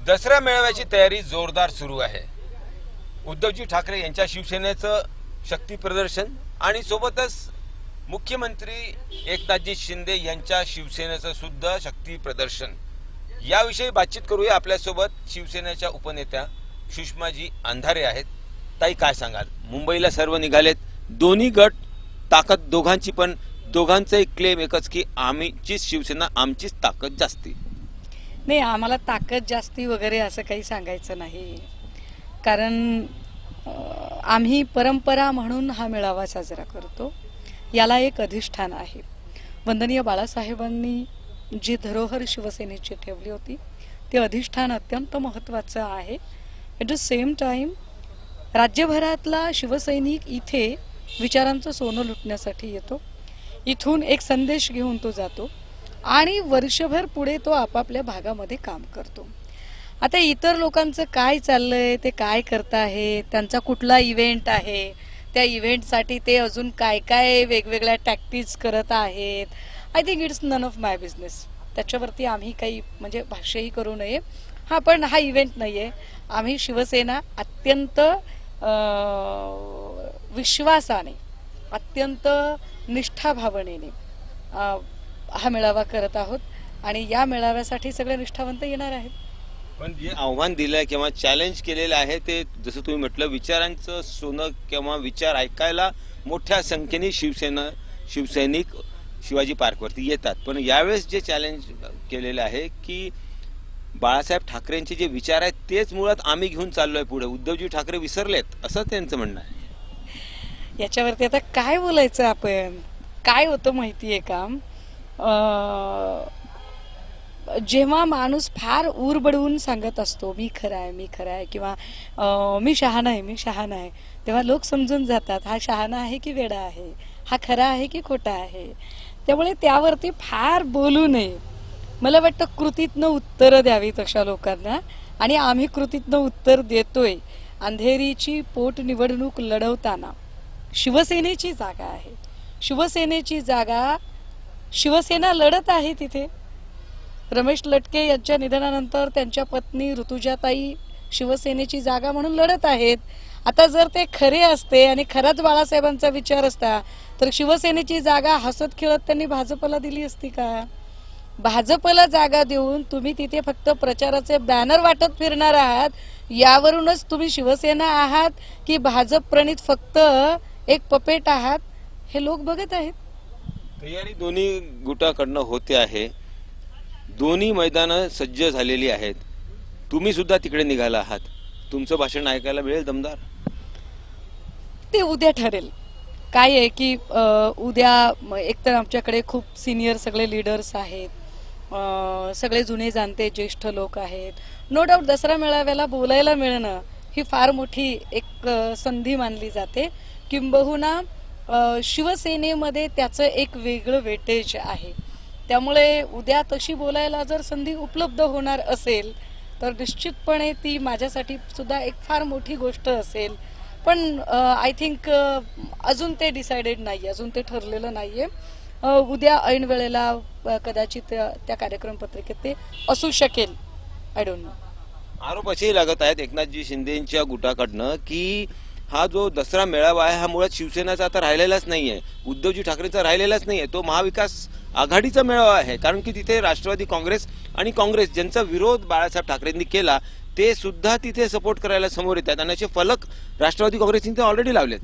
दसरा मेळाव्याची तयारी जोरदार सुरू आहे। उद्धवजी ठाकरे यांच्या शिवसेनेचं शक्ती प्रदर्शन आणि सोबतच मुख्यमंत्री एकनाथजी शिंदे यांच्या शिवसेनेचं सुद्धा शक्ती प्रदर्शन, याविषयी बातचीत करूया। आपल्यासोबत शिवसेनेच्या उपनेत्या सुषमाजी अंधारे आहेत। ताई, काय सांगाल? मुंबईला सर्व निघालेत, दोन्ही गट ताकद दोघांची, पण दोघांचं एक क्लेम एकच की आमचीच शिवसेना, आमचीच ताकद जास्ती। नाही, आम्हाला ताकद जास्ती वगैरे असं काही सांगायचं नाही, कारण आम्ही परंपरा म्हणून हा मेळावा साजरा करतो। याला एक अधिष्ठान आहे। वंदनीय बाळासाहेबांनी जी धरोहर शिवसेनेची ठेवली होती ते अधिष्ठान अत्यंत महत्त्वाचं आहे। ॲट द सेम टाइम राज्यभरातला शिवसैनिक इथे विचारांचं सोनं लुटण्यासाठी येतो, इथून एक संदेश घेऊन तो जातो आणि वर्षभर पुढे तो आपापल्या भागामध्ये काम करतो। आता इतर लोकांचं काय चाललंय, ते काय करत आहे, त्यांचा कुठला इव्हेंट आहे, त्या इव्हेंटसाठी ते अजून काय काय वेगवेगळ्या टॅक्टिक्स करत आहेत, I think it's none of my business. त्याच्यावरती आम्ही काही म्हणजे भाष्यही करू नये। हा, पण हा इव्हेंट नाहीये। आम्ही शिवसेना अत्यंत विश्वासाने, अत्यंत निष्ठाभावनेने हा मेळावा करत आहोत आणि या मेळाव्यासाठी सगळे निष्ठावंत येणार आहेत। पण जे आव्हान दिलंय किंवा चॅलेंज केलेलं आहे ते जसं तुम्ही म्हटलं, विचारांचं सोनं किंवा विचार ऐकायला मोठ्या संख्येने शिवसैनिक शिवाजी पार्कवरती येतात। पण यावेळेस जे चॅलेंज केलेलं आहे की बाळासाहेब ठाकरेंचे जे विचार आहेत तेच मुळात आम्ही घेऊन चाललोय पुढे, उद्धवजी ठाकरे विसरलेत असं त्यांचं म्हणणं आहे। याच्यावरती आता काय बोलायचं आपण? काय होतं माहितीये का, जेव्हा माणूस फार ऊर बडवून सांगत असतो मी खरा आहे, मी खरा आहे, किंवा मी शहाणा आहे, मी शहाणा आहे, तेव्हा लोक समजून जातात हा शहाणा आहे की वेडा आहे, हा खरा आहे की खोटा आहे। त्यामुळे त्यावरती फार बोलू नये। मला वाटतं कृतीतनं उत्तरं द्यावीत अशा लोकांना, आणि आम्ही कृतीतनं उत्तर देतोय। अंधेरीची पोट निवडणूक लढवताना शिवसेनेची जागा आहे, शिवसेनेची जागा शिवसेना लढत आहे तिथे। रमेश लटके यांच्या निधनानंतर त्यांच्या पत्नी ऋतुजाताई शिवसेनेची जागा म्हणून लढत आहेत। आता जर ते खरे असते आणि खराच बाळासाहेबांचा विचार असता तर शिवसेनेची जागा हसत खेळत त्यांनी भाजपला दिली असती का? भाजपला जागा देऊन तुम्ही तिथे फक्त प्रचाराचे बॅनर वाटत फिरणार आहात। यावरूनच तुम्ही शिवसेना आहात की भाजप प्रणित फक्त एक पपेट आहात हे लोक बघत आहेत। तयारी दोन्ही गुटाकडनं होते आहे, दोन्ही मैदानं सज्ज झालेली आहेत। तुम्ही सुद्धा तिकडे निघाला आहात, तुमचं भाषण ऐकायला मिळेल दमदार? ते उद्या ठरेल। काय आहे की उद्या एकतर आमच्याकडे खूप सिनियर सगळे लीडर्स आहेत, सगळे जुने जाणते ज्येष्ठ लोक आहेत। नो डाऊट दसरा मेळाव्याला बोलायला मिळणं ही फार मोठी एक संधी मानली जाते, किंबहुना शिवसेनेमध्ये त्याचं एक वेगळं वेटेज आहे। त्यामुळे उद्या तशी बोलायला जर संधी उपलब्ध होणार असेल तर निश्चितपणे ती माझ्यासाठी सुद्धा एक फार मोठी गोष्ट असेल। पण आय थिंक अजून ते डिसाइडेड नाही, अजून ते ठरलेलं नाहीये। उद्या ऐन वेळेला कदाचित त्या कार्यक्रम पत्रिकेत ते असू शकेल, आय डोंट नो। आरोप असेही लागत आहेत एकनाथजी शिंदेच्या गुटाकडनं की हा जो दसरा मेळावा आहे हा मुळात शिवसेनेचा आता राहिलेलाच नाहीये, उद्धवजी ठाकरेंचा राहिलेलाच नाहीये, तो महाविकास आघाडीचा मेळावा आहे। कारण की तिथे राष्ट्रवादी काँग्रेस आणि काँग्रेस ज्यांचा विरोध बाळासाहेब ठाकरेंनी केला ते सुद्धा तिथे सपोर्ट करायला समोर येतात आणि असे फलक राष्ट्रवादी काँग्रेसने ऑलरेडी लावलेत।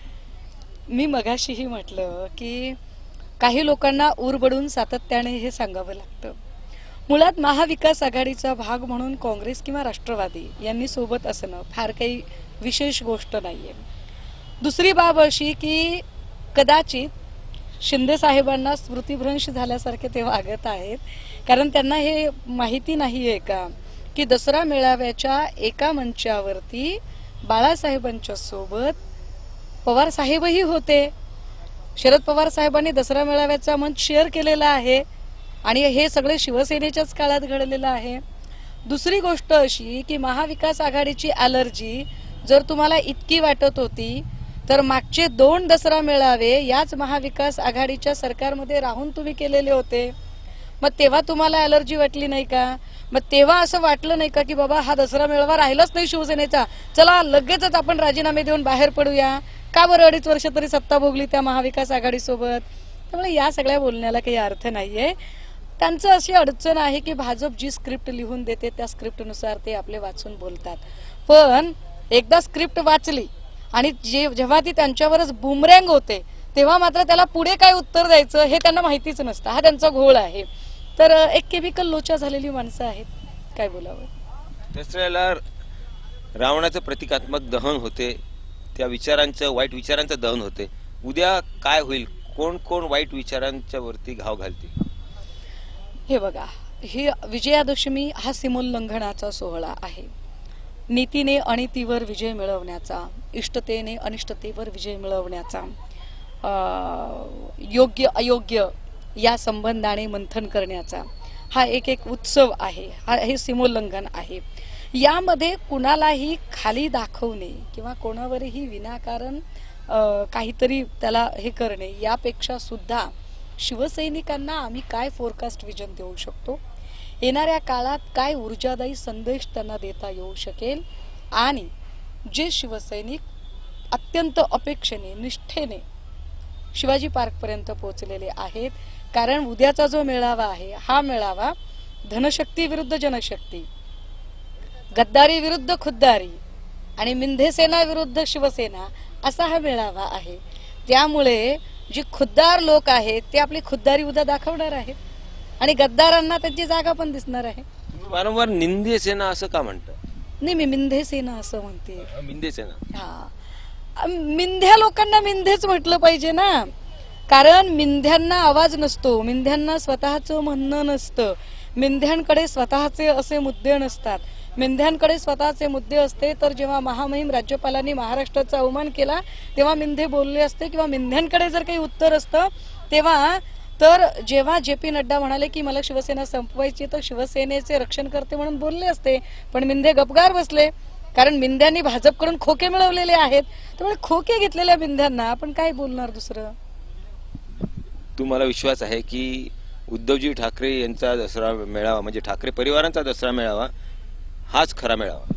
मी मगाशीही म्हटलं की काही लोकांना ऊर बडून सातत्याने हे सांगावं लागतं। मुळात महाविकास आघाडीचा भाग म्हणून काँग्रेस किंवा राष्ट्रवादी यांनी सोबत असणं फार काही विशेष गोष्ट नाहीये। दुसरी बाब अशी की कदाचित शिंदे साहेबांना स्मृतिभ्रंश झाल्यासारखे ते वागत आहेत, कारण त्यांना हे माहिती नाहीये का की दसरा मेळाव्याच्या एका मंचावरती बाळासाहेबांच्या सोबत पवार साहेबही होते। शरद पवार साहेबांनी दसरा मेळाव्याचा मंच शेअर केलेला आहे आणि हे सगळे शिवसेनेच्याच काळात घडलेलं आहे। दुसरी गोष्ट अशी की महाविकास आघाडीची ॲलर्जी जर तुम्हाला इतकी वाटत होती तर मागचे 2 दसरा मेळावे याच महाविकास आघाडीच्या सरकारमध्ये राहून तुम्ही केलेले होते। मग तेव्हा तुम्हाला अलर्जी वाटली नाही का? मग तेव्हा असं वाटलं नाही का की बाबा हा दसरा मेळावा राहिलाच नाही शिवसेनेचा, चला लगेचच आपण राजीनामे देऊन बाहेर पडूया? का बरं 2.5 वर्ष तरी सत्ता भोगली त्या महाविकास आघाडी सोबत? त्यामुळे या सगळ्या बोलण्याला काही अर्थ नाहीये. त्यांचं अशी अडचण आहे की भाजप जी स्क्रिप्ट लिहून देते त्या स्क्रिप्टनुसार ते आपले वाचून बोलतात. पण एकदा स्क्रिप्ट वाचली आणि जेव्हा ती त्यांच्यावरच बुमरँग होते तेव्हा मात्र त्याला पुढे काय उत्तर द्यायचं हे त्यांना माहितीच नसतं. हा त्यांचा घोळ आहे. तर एक केमिकल लोचा झालेली माणसं आहेत, काय बोलावं. दसऱ्याला रावणाचं प्रतिकात्मक दहन होते, त्या विचारांचं, वाईट विचारांचं दहन होते. उद्या काय होईल? कोण कोण वाईट विचारांच्या वरती घाव घालतील? हे बघा, ही विजयादशमी हा सीमोल्लंघनाचा सोहळा आहे. नीतीने अनितीवर विजय मिळवण्याचा, इष्टतेने अनिष्टतेवर विजय मिळवण्याचा, योग्य अयोग्य या संबंधाने मंथन करण्याचा हा एक उत्सव आहे. हे सीमोल्लंघन आहे. यामध्ये कुणालाही खाली दाखवणे किंवा कोणावरही विनाकारण काहीतरी त्याला हे करणे यापेक्षा सुद्धा शिवसैनिकांना आम्ही काय फोरकास्ट विजन देऊ शकतो, येणाऱ्या काळात काय ऊर्जादायी संदेश त्यांना देता येऊ शकेल, आणि जे शिवसैनिक अत्यंत अपेक्षेने निष्ठेने शिवाजी पार्क पर्यंत पोहोचलेले आहेत. कारण उद्याचा जो मेळावा आहे हा मेळावा धनशक्ती विरुद्ध जनशक्ती, गद्दारी विरुद्ध खुद्दारी आणि मिंधे सेना विरुद्ध शिवसेना असा हा मेळावा आहे. त्यामुळे जी खुद्दार लोक आहेत ते आपली खुद्दारी उद्या दाखवणार आहेत आणि गद्दारांना त्यांची जागा पण दिसणार आहे. वारंवार निंदे सेना असं का म्हणतात? नाही, मी मिंधे सेना असं म्हणते. मिंदे सेना, हा, मिंध्या लोकांना मिंधेच म्हटलं पाहिजे ना, कारण मिंध्यांना आवाज नसतो, मिंध्यांना स्वतःचं म्हणणं नसतं, मिंध्यांकडे स्वतःचे असे मुद्दे नसतात. मिंध्यांकडे स्वतःचे मुद्दे असते तर जेव्हा महामहिम राज्यपालांनी महाराष्ट्राचा अवमान केला तेव्हा मिंधे बोलले असते, किंवा मिंध्यांकडे जर काही उत्तर असतं तेव्हा, तर जेव्हा जे.पी. नड्डा म्हणाले की मला शिवसेना संपवायची तर शिवसेनेचे रक्षण करते म्हणून बोलले असते. पण मिंधे गपगार बसले, कारण मिंध्यांनी भाजपकडून खोके मिळवलेले आहेत. त्यामुळे खोके घेतलेल्या मिंध्यांना आपण काय बोलणार दुसरं. तुम्हाला विश्वास आहे की उद्धवजी ठाकरे यांचा दसरा मेळावा म्हणजे ठाकरे परिवारांचा दसरा मेळावा हाच खरा मेळावा?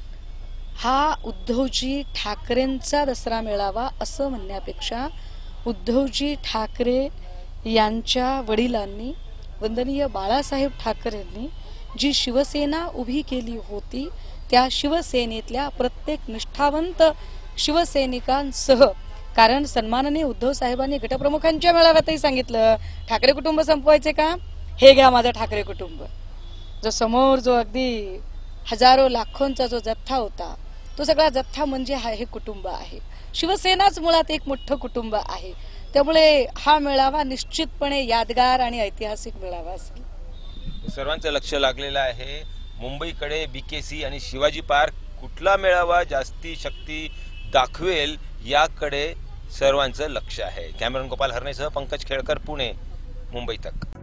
हा उद्धवजी ठाकरेंचा दसरा मेळावा असं म्हणण्यापेक्षा उद्धवजी ठाकरे यांच्या वडिलांनी, वंदनीय बाळासाहेब ठाकरेंनी जी शिवसेना उभी केली होती त्या शिवसेनेतल्या प्रत्येक निष्ठावंत शिवसैनिकांसह, कारण सन्माननीय उद्धव साहेबांनी गटप्रमुखांच्या मेळाव्यातही सांगितलं ठाकरे कुटुंब संपवायचे का, हे घ्या माझं ठाकरे कुटुंब. जो समोर जो अगदी हजारो लाखोंचा जो जथ्था होता तो सगळा जथ्था म्हणजे हे कुटुंब आहे. शिवसेनाच मुळात एक मोठं कुटुंब आहे. त्यामुळे हा मेळावा निश्चितपणे यादगार आणि ऐतिहासिक मेळावा असेल. सर्वांचं लक्ष लागलेलं आहे मुंबईकडे. BKC आणि शिवाजी पार्क कुठला मेळावा जास्ती शक्ती दाखवेल याकडे सर्वांचं लक्ष आहे. कॅमेरामन गोपाल हरणेसह पंकज खेळकर, पुणे, मुंबई तक.